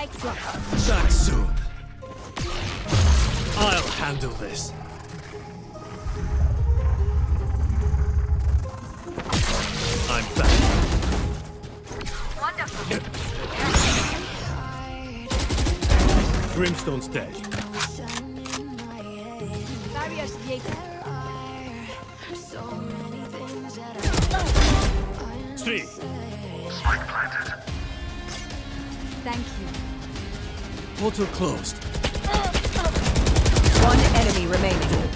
Spike drop. Back soon. I'll handle this. I'm back. Wonderful. Brimstone's dead. Barriers created. Three. Thank you. Portal closed. One enemy remaining.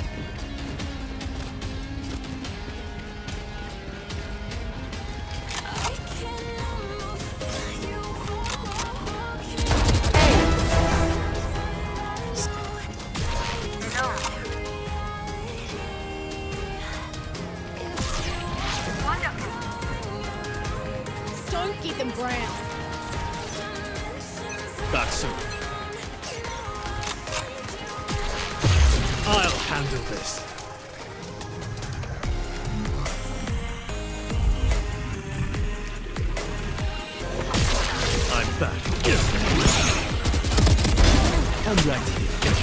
Don't get them ground. Back soon. I'll handle this. I'm back. I'm right here.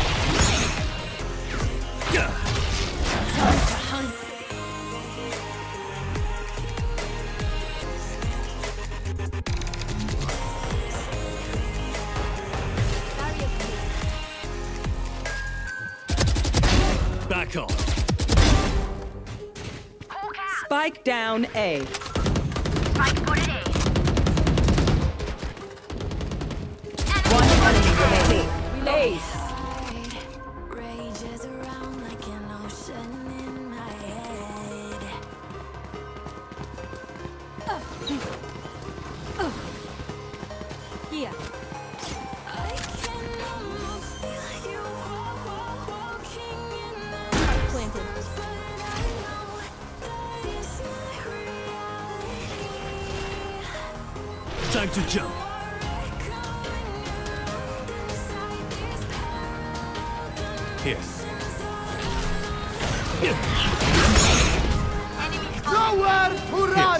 Time to hunt. Back on. Spike down A. One enemy remaining. Ace. Rages around like an ocean in my head. Here. I can almost feel you walking in the Spike planted. but I know that it's not reality. Time to jump. Here. Nowhere to run!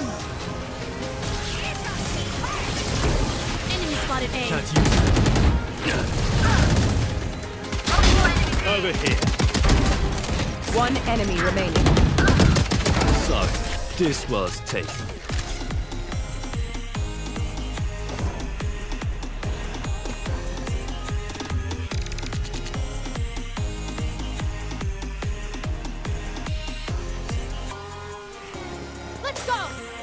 Enemy spotted A. Can't use it. Over here. One enemy remaining. So, this was taken. Let's go.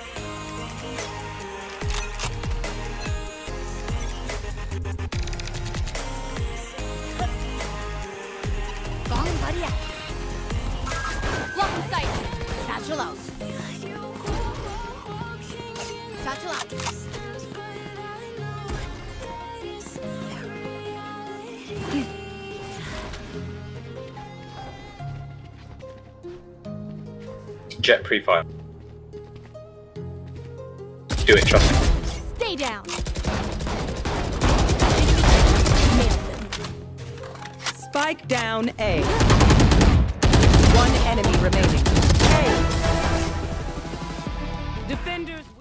Bomb buddy out. Lock in sight. Satchel out. Satchel out. Jett pre-fire. Do it, trust me. Stay down. Nailed them. Spike down A. One enemy remaining. A. Defenders.